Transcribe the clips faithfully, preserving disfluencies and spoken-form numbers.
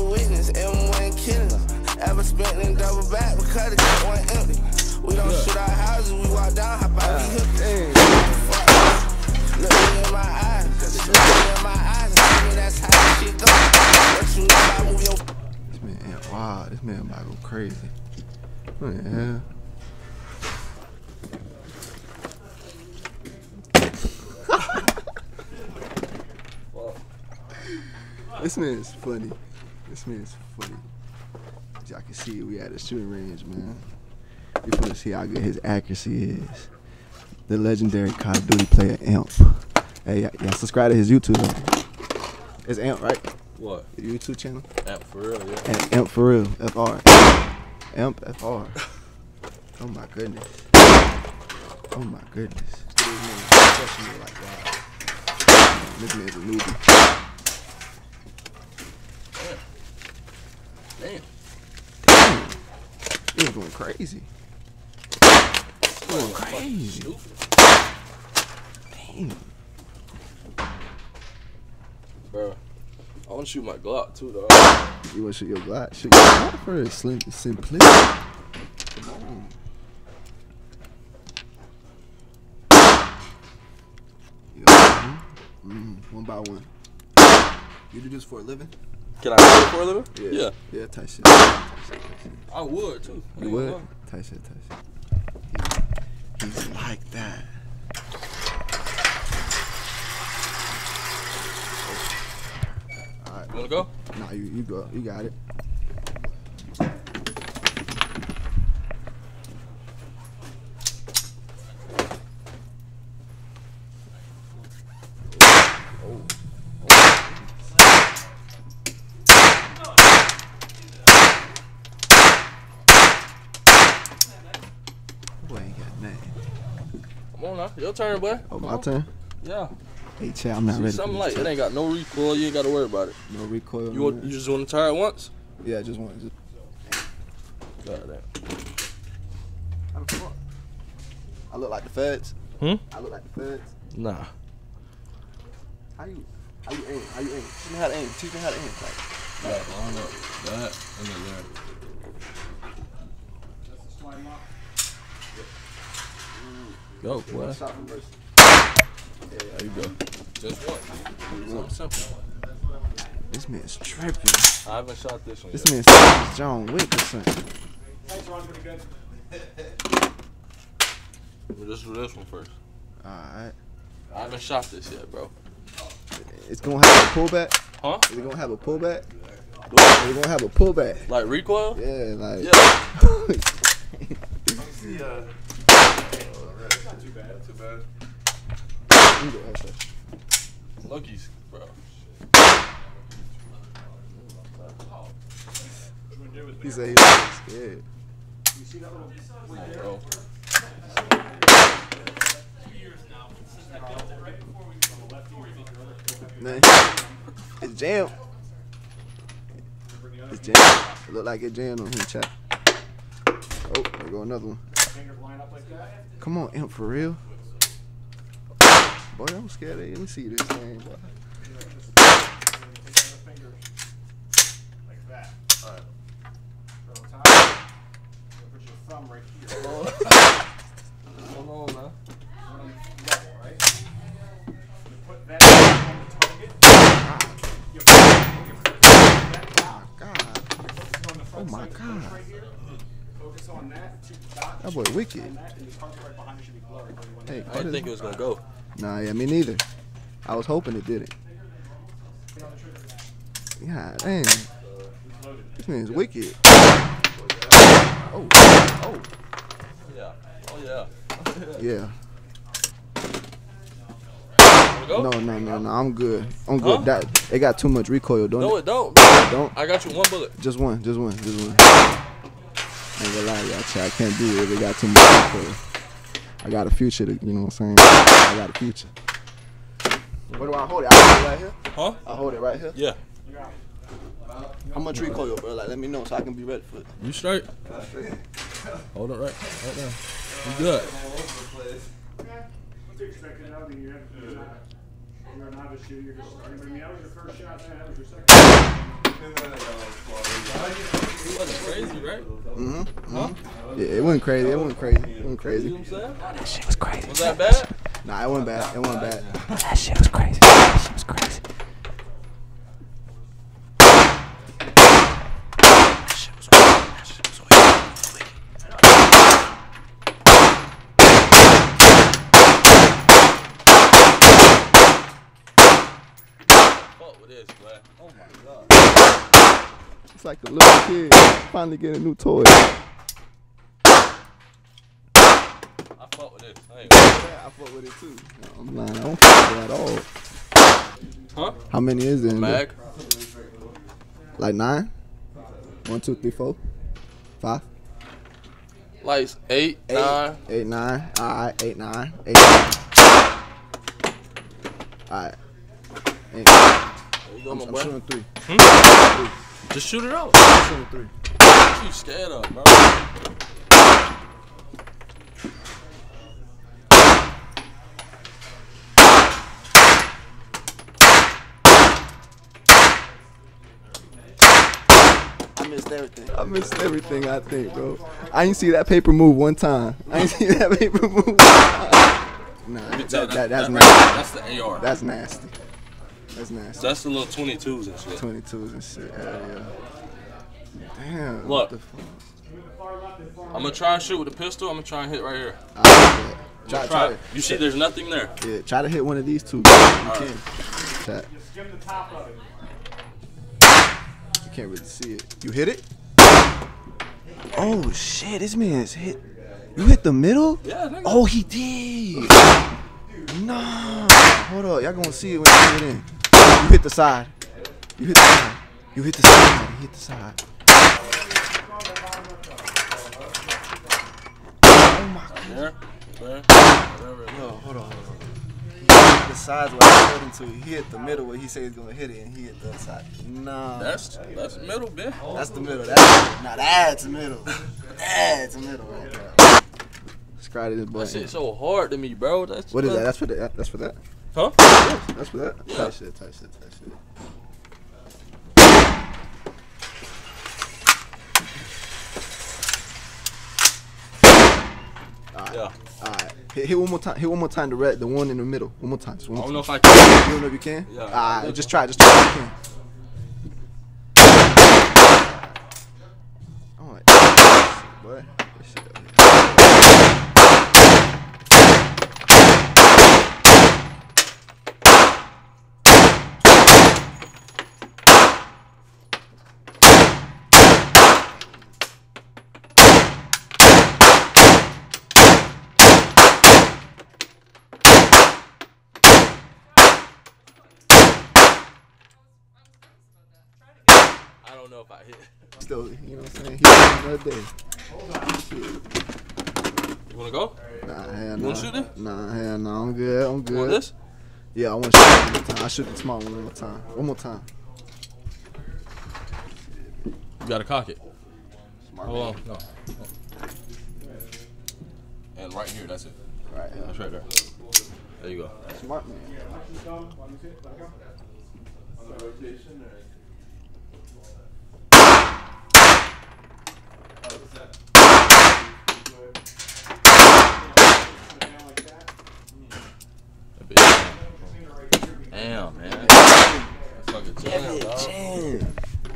a witness, M one killings. Ever spent in double back because the cut went empty. We don't shoot our houses, we walk down, hop out, we hook. Look me in my eyes, look me in my eyes, and tell me that's how this shit go. What you know about move your. This man, wow, this man about to go crazy. What the hell? This man is funny. This man is funny. As y'all can see, we at the shooting range, man. We finna see how good his accuracy is. The legendary Call of Duty player Amp. Hey, y'all subscribe to his YouTube. Though. It's Amp, right? What? Your YouTube channel? Amp for real, yeah. Amp, Amp for real, F R. Amp F R. Oh my goodness. Oh my goodness. This man is professional like that. This man's a newbie. Damn. Damn. He's going crazy. Going crazy. Damn. Bro, I want to shoot my Glock too, though. You want to shoot your Glock? Shoot your Glock first. Slim, simplicity. Come on. Mm, one by one. You do this for a living? Can I do it for a living? Yeah. Yeah. Yeah, tight shit. Tight shit, tight shit. I would too. You would? Tight shit, tight shit. He, he's like that. Alright. You wanna go? Nah, you, you go. You got it. Boy ain't got nothing. Come on now, your turn, boy. Oh, Come my on. turn? Yeah. Hey, Chad, I'm not See, ready something for like this. it ain't got no recoil. You ain't got to worry about it. No recoil. You want, you just want to try it once? Yeah, just one. Just... God damn. How the fuck? I look like the feds. Hmm? I look like the feds. Nah. How you? How you aim? How you aim? Teach me how to aim. Teach me how to aim. Like, That, line up. That, and then that. Go, boy. shot from first. There you go. Just one. Something simple. This man's tripping. I haven't shot this one This yet. man's like John Wick or something. Thanks, Ron, pretty good. We'll just do this one first. Alright. I haven't shot this yet, bro. It's gonna have a pullback. Huh? Is it gonna have a pullback? Is it gonna have a pullback? Like recoil? Yeah, like. Yeah. Yeah. Not too bad, too bad. Lucky's, bro. He said he was scared. You see that little Come on, bro. Nah. It's jammed. It's jammed. It look like it jammed on him, chat. Oh, there go another one. fingers line up like that? Come on, Imp, for real. Boy, I'm scared of you. Let me see this thing, boy. Fingers like that. Alright. Go on top. Put your thumb right here. Hold on, man. Level, right? You put that on the target. You put that down. God. Focus on the front Oh my side, God. focus right here. Focus on that. Two dots. That boy wicked. And that, and the target right behind it should be blurry. Hey, I didn't think it was gonna go. Nah, yeah, me neither. I was hoping it didn't. God damn. This man's wicked. Oh, oh. Yeah. Oh yeah. Yeah. Wanna go? No, no, no, no. I'm good. I'm good. Huh? That they got too much recoil, don't No, it? it don't. Don't. I got you one bullet. Just one. Just one. Just one. I ain't gonna lie, y'all. Chat. I can't do it. They got too much recoil. I got a future. To, you know what I'm saying? I got a future. Where do I hold it? I hold it right here. Huh? I hold it right here. Yeah. How much recoil, bro? Like, let me know so I can be ready for it. You straight? Hold it right, right there. You good? What's expected now? I mean, you have to do that. You're a novice shooter. You're just starting. I mean, that was your first shot. Man. That was your second. It wasn't crazy, right? Mm-hmm. Huh? Yeah, it wasn't crazy. It wasn't crazy. It wasn't crazy. You know what I'm saying? That shit was crazy. Was that bad? Nah, it wasn't bad. It wasn't bad. That shit was crazy. That shit was crazy. That shit was wicked. That shit was wicked. Fuck with this, man. Oh my god. It's like the little kid finally getting a new toy. I fuck with this. I ain't gonna Yeah, I fuck with it too. No, I'm lying. I don't fuck with it at all. Huh? How many is there? in there? Mag? Like nine? One, two, three, four, five, Like eight, eight, nine. eight, nine. All right, eight, nine, eight, nine. All right. Eight, nine. There you go, I'm, my I'm boy. shooting three. Just shoot it out. I'm shooting three. What you scared of, bro? I missed everything. I missed everything, I think, bro. I ain't see that paper move one time. I ain't see that paper move one time. Nah, Let me that, tell you, that, that's that- nasty. That's the A R. That's nasty. That's nasty. That's the little twenty-twos and shit. twenty-twos and shit. Hell yeah. Damn. Look. What the fuck? I'm gonna try and shoot with a pistol. I'm gonna try and hit right here. I like that. Try, Try try, it. You see, there's nothing there. yeah, try to hit one of these two. You can. Chat. Skim the top of it. You can't really see it. You hit it? Oh shit! This man's hit. You hit the middle? Yeah, nigga. Oh, he did. Nah. Hold up. Y'all gonna see it when you hit in. You hit the side. You hit the side. You hit the side. You hit the side. Oh my god. There, there, whatever. Yo, hold on. He hit the sides where I told him to. He hit the middle where he said he's gonna hit it, and he hit the other side. Nah. That's that's middle, bitch. That's the middle. That's now that's middle. That's middle right there. Scratch this That button. shit's so hard to me, bro. That's What is that? That's for that. That's for that. Huh? That's for that. Tight shit. Tight shit. Tight shit. Yeah. Alright. Hit, hit one more time. Hit one more time. The red. The one in the middle. One more time. Just one I more don't know time. if I can. You don't know if you can? Yeah. Alright. Just try. Just try if you can. Alright. Boy. This shit up here. I don't know if I hit. Still, you know what I'm saying? He another day. You wanna go? Nah, hell You nah. wanna shoot it? Nah, hell no. I'm good. I'm good. You want this? Yeah, I want to shoot it one more time. I shoot the small one one more time. One more time. You gotta cock it. Hold on. No. And right here, that's it. Right, yeah. That's right there. There you go. Smart man. Damn, man. Fucking jam, dog. Jam.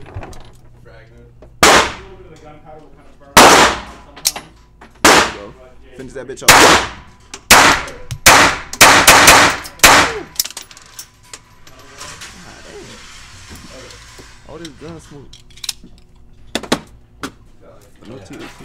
Go. Finish that bitch off. All this gun smoke. No T H C.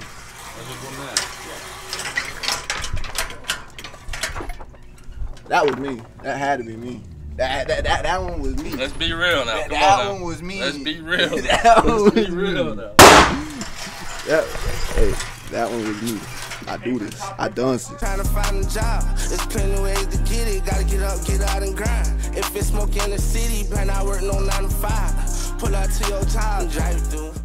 That was me. That had to be me. That that that, that one was me. Let's be real now. That, Come that on now. one was me. Let's be real. Now. That one Let's was be real me. now. That, hey, that one was me. I do this. I done this. Trying to find a job, there's plenty of ways to get it. Gotta get up, get out and grind. If it's smoke in the city, better not work no nine to five. Pull out to your job, drive through.